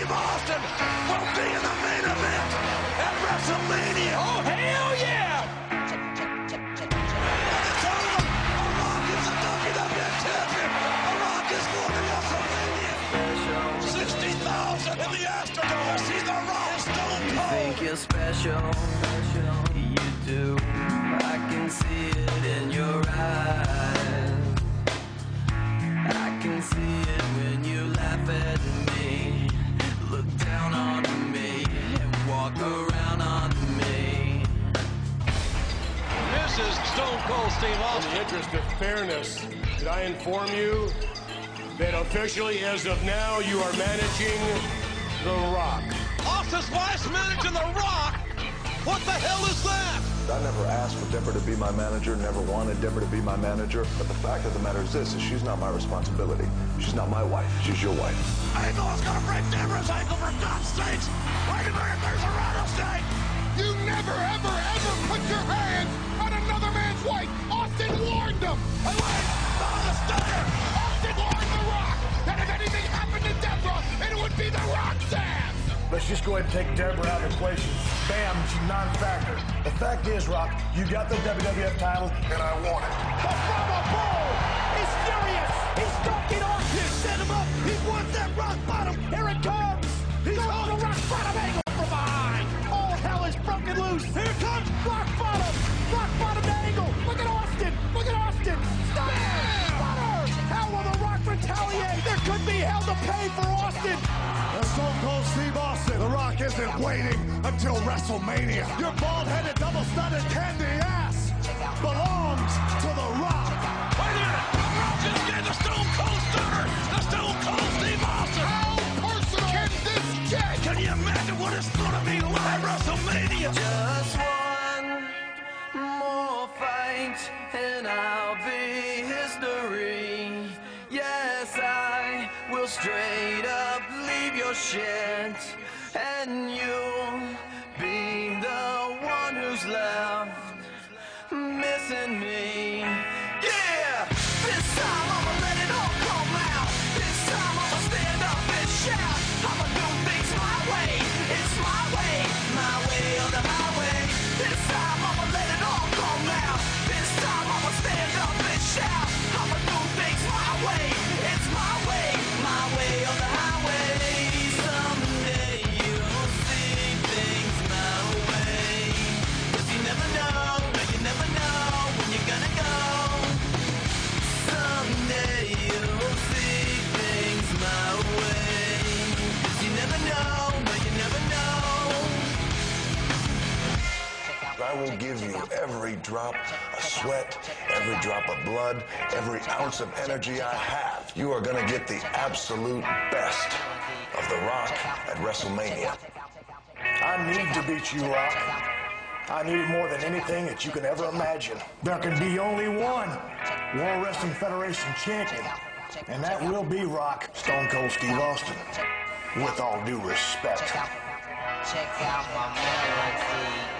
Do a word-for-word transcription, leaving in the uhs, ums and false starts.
Steve Austin will be in the main event at WrestleMania. Oh, hell yeah! It's over. The Rock is the W W F champion. The Rock is going to WrestleMania. sixty thousand in the Astrodome. See The Rock, Stone Cold. You think you're special, you do. I can see it in your eyes. I can see it when you laugh at me, look down on me, and walk around on me. This is Stone Cold Steve Austin. In the interest of fairness, did I inform you that officially, as of now, you are managing The Rock? Austin's wife's managing The Rock? What the hell is that? I never asked for Deborah to be my manager, never wanted Deborah to be my manager, but the fact of the matter is this, is she's not my responsibility. She's not my wife, she's your wife. Angle is gonna break Deborah's ankle, for God's sakes! Wait a minute, there's a rattlesnake! You never, ever, ever put your hands on another man's wife! Austin warned them! Hey, wait! Not the stunner! Austin warned The Rock that if anything happened to Deborah, it would be The Rock's ass! Let's just go ahead and take Deborah out of the equation. Bam, she's non-factor. The fact is, Rock, you got the W W F title, and I want it. The Brahma Bull is furious! He's stalking Austin! Set him up! He wants that rock bottom! Here it comes! He's on the rock bottom angle from behind! All hell is broken loose! Here comes rock bottom! Rock bottom angle! Look at Austin! Look at Austin! Stunner! Stunner! How will The Rock retaliate? There could be hell to pay for Austin! The Stone Cold Steve Austin. The Rock isn't waiting until WrestleMania. Your bald-headed, double-studded candy ass belongs to The Rock. Wait a minute! The Rock just gave the Stone Cold Stunner! The Stone Cold Steve Austin! How personal can this get? Can you imagine what it's gonna be live WrestleMania? Just one more fight, and I'll be history. Yes, I will straight up leave your shit, and you'll be the one who's left missing me. Yeah! This time I'ma let it all come out. This time I'ma stand up and shout. I'ma do things my way. It's my way, my way or the highway. This time I'ma let it all come out. This time I'ma stand up and shout. I'ma do things my way. It's my way, my way or the highway. Someday you'll see things my way. 'Cause you never know, no, you never know when you're gonna go. Someday you'll see things my way. 'Cause you never know, no, you never know. I will give you every drop of sweat, every drop of blood, every ounce of energy I have. You are going to get the absolute best of The Rock at WrestleMania. I need to beat you, Rock. I need it more than anything that you can ever imagine. There can be only one World Wrestling Federation champion, and that will be Rock, Stone Cold Steve Austin. With all due respect. Check out my melody.